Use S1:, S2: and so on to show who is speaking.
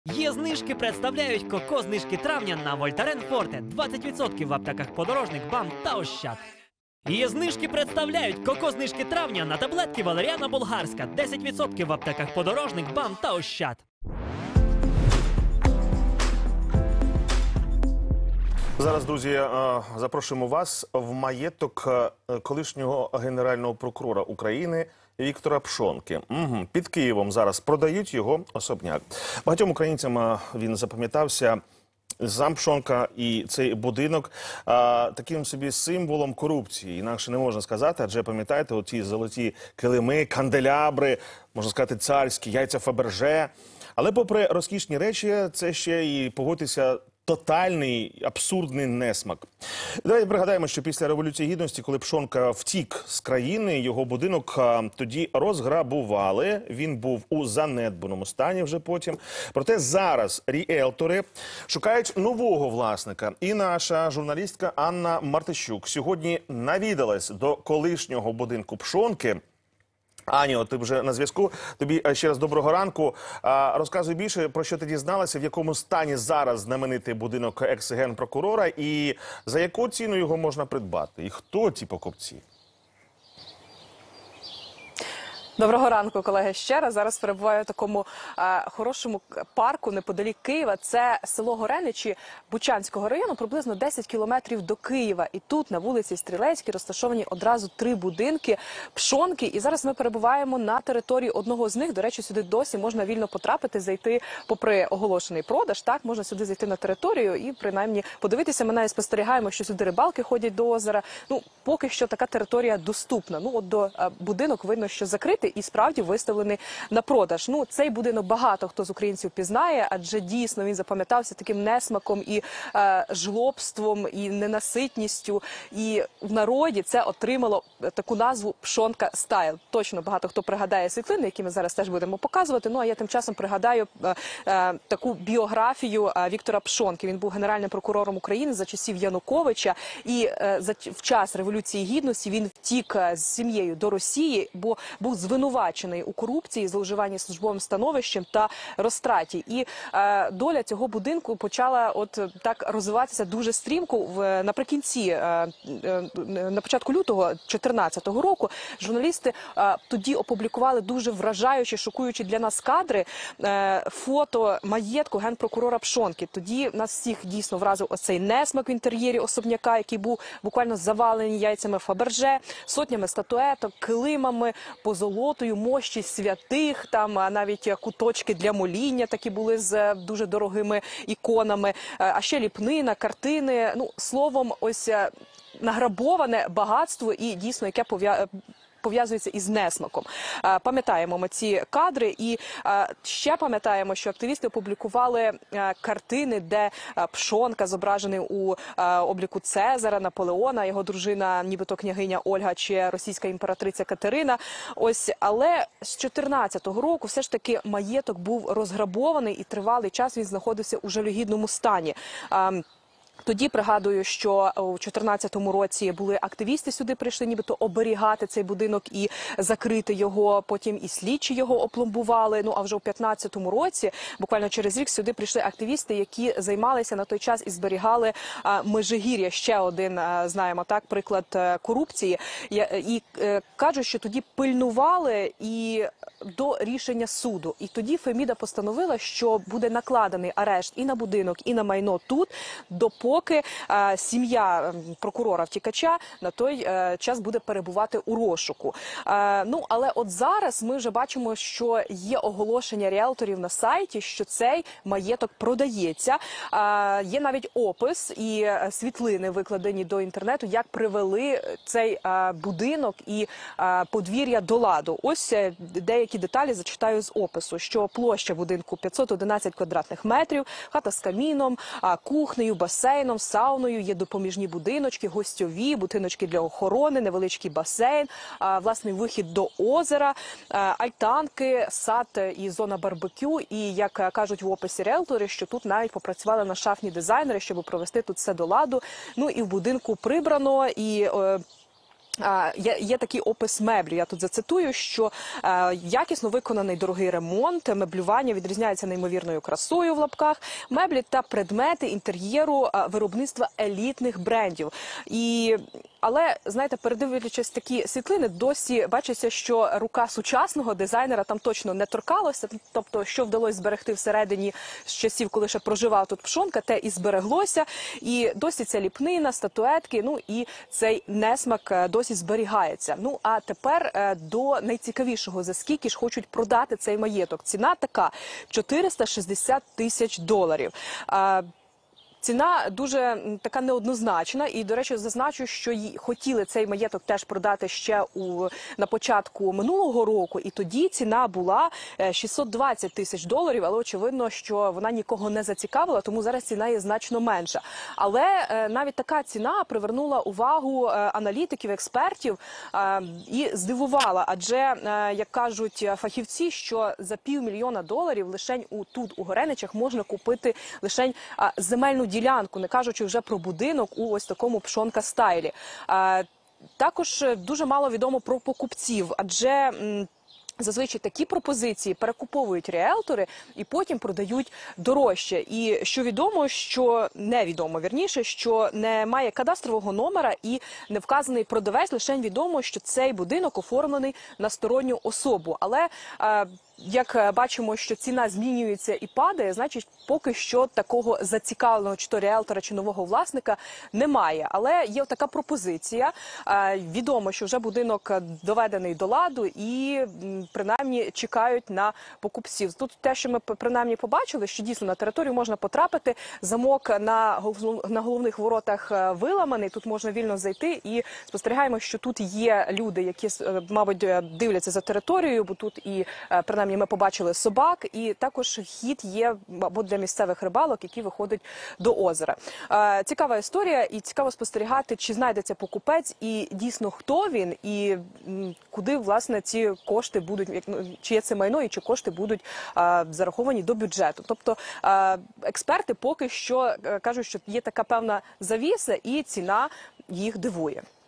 S1: Є знижки представляють коко-знижки травня на Вольтарен Форте. 20% в аптеках Подорожник, БАМ та Ощад. Є знижки представляють коко-знижки травня на таблетки Валеріана Болгарська. 10% в аптеках Подорожник, БАМ та Ощад.
S2: Зараз, друзі, запрошуємо вас в маєток колишнього генерального прокурора України Віктора Пшонки. Під Києвом зараз продають його особняк. Багатьом українцям він запам'ятався. Сам Пшонка і цей будинок таким собі символом корупції. Інакше не можна сказати, адже пам'ятаєте, оті золоті килими, канделябри, можна сказати, царські, яйця Фаберже. Але попри розкішні речі, це ще і, погодьтеся, тотальний, абсурдний несмак. Давайте пригадаємо, що після Революції Гідності, коли Пшонка втік з країни, його будинок тоді розграбували. Він був у занедбаному стані вже потім. Проте зараз ріелтори шукають нового власника. І наша журналістка Анна Мартищук сьогодні навідалась до колишнього будинку Пшонки. Аню, ти вже на зв'язку. Тобі ще раз доброго ранку. Розказуй більше, про що ти дізналася, в якому стані зараз знаменитий будинок екс-генпрокурора і за яку ціну його можна придбати? І хто ці покупці?
S3: Доброго ранку, колеги, ще раз. Зараз перебуваю в такому хорошому парку неподалік Києва. Це село Гореничі Бучанського району, приблизно 10 кілометрів до Києва. І тут, на вулиці Стрілецькій, розташовані одразу 3 будинки Пшонки. І зараз ми перебуваємо на території одного з них. До речі, сюди досі можна вільно потрапити, зайти, попри оголошений продаж. Так, можна сюди зайти на територію і, принаймні, подивитися. Ми навіть спостерігаємо, що сюди рибалки ходять до озера. Ну, поки що така територія доступна. Ну, от до будинок видно, що закритий і справді виставлений на продаж. Ну, цей будинок багато хто з українців пізнає, адже дійсно він запам'ятався таким несмаком і жлобством, і ненаситністю. І в народі це отримало таку назву Пшонка Стайл. Точно багато хто пригадає світлини, які ми зараз теж будемо показувати. Ну, а я тим часом пригадаю таку біографію Віктора Пшонки. Він був генеральним прокурором України за часів Януковича. І в час Революції Гідності він втік з сім'єю до Росії, бо був звинувачений у корупції, зловживанні службовим становищем та розтраті. І доля цього будинку почала от так розвиватися дуже стрімко. Наприкінці, на початку лютого 2014 року, журналісти тоді опублікували дуже вражаючі, шокуючі для нас кадри, фото маєтку генпрокурора Пшонки. Тоді нас всіх дійсно вразив оцей несмак в інтер'єрі особняка, який був буквально завалений яйцями Фаберже, сотнями статуеток, килимами, позолотою, мощі святих, там навіть куточки для моління такі були з дуже дорогими іконами, а ще ліпнина, картини, ну, словом, ось награбоване багатство і дійсно, яке пов'язується із несмаком. Пам'ятаємо ми ці кадри і ще пам'ятаємо, що активісти опублікували картини, де Пшонка зображений у обліку Цезаря, Наполеона, його дружина, нібито княгиня Ольга чи російська імператриця Катерина. Ось, але з 2014 року все ж таки маєток був розграбований і тривалий час він знаходився у жалюгідному стані. Тоді пригадую, що у 2014 році були активісти сюди прийшли, нібито оберігати цей будинок і закрити його. Потім і слідчі його опломбували. Ну, а вже у 2015 році, буквально через рік, сюди прийшли активісти, які займалися на той час і зберігали Межигір'я. Ще один, знаємо так, приклад корупції. І кажуть, що тоді пильнували і до рішення суду. І тоді Феміда постановила, що буде накладений арешт і на будинок, і на майно тут, допоки сім'я прокурора-втікача на той час буде перебувати у розшуку. Ну, але от зараз ми вже бачимо, що є оголошення ріелторів на сайті, що цей маєток продається. Є навіть опис і світлини, викладені до інтернету, як привели цей будинок і подвір'я до ладу. Ось деякі деталі зачитаю з опису, що площа будинку 511 квадратних метрів, хата з каміном, кухнею, басейном, сауною, є допоміжні будиночки, гостьові, будиночки для охорони, невеличкий басейн, власний вихід до озера, альтанки, сад і зона барбекю. І, як кажуть в описі ріелтори, що тут навіть попрацювали ландшафтні дизайнери, щоб провести тут все до ладу. Ну і в будинку прибрано, і Є такий опис меблі, я тут зацитую, що якісно виконаний дорогий ремонт, меблювання відрізняється неймовірною красою в лапках, меблі та предмети інтер'єру виробництва елітних брендів. Але, знаєте, передивлячись такі світлини, досі бачиться, що рука сучасного дизайнера там точно не торкалася. Тобто, що вдалося зберегти всередині з часів, коли ще проживав тут Пшонка, те і збереглося. І досі ця ліпнина, статуетки, ну і цей несмак досі зберігається. Ну, а тепер до найцікавішого, за скільки ж хочуть продати цей маєток. Ціна така – $460 тисяч. Ціна дуже така неоднозначна і, до речі, зазначу, що хотіли цей маєток теж продати ще на початку минулого року, і тоді ціна була $620 тисяч, але очевидно, що вона нікого не зацікавила, тому зараз ціна є значно менша. Але навіть така ціна привернула увагу аналітиків, експертів і здивувала, адже, як кажуть фахівці, що за $500 000 лишень тут у Гореничах можна купити лишень земельну ділянку, не кажучи вже про будинок у ось такому Пшонка-стайлі. Також дуже мало відомо про покупців, адже зазвичай такі пропозиції перекуповують ріелтори і потім продають дорожче. І що відомо, що невідомо, вірніше, що немає кадастрового номера і не вказаний продавець, лише відомо, що цей будинок оформлений на сторонню особу. Але як бачимо, що ціна змінюється і падає, значить, поки що такого зацікавленого чи то ріелтора, чи нового власника немає. Але є така пропозиція. Відомо, що вже будинок доведений до ладу і принаймні чекають на покупців. Тут те, що ми принаймні побачили, що дійсно на територію можна потрапити, замок на головних воротах виламаний, тут можна вільно зайти і спостерігаємо, що тут є люди, які, мабуть, дивляться за територією, бо тут і принаймні ми побачили собак, і також хід є або для місцевих рибалок, які виходять до озера. Цікава історія, і цікаво спостерігати, чи знайдеться покупець, і дійсно хто він, і куди, власне, ці кошти будуть, чи є це майно, і чи кошти будуть зараховані до бюджету. Тобто експерти поки що кажуть, що є така певна завіса, і ціна їх дивує.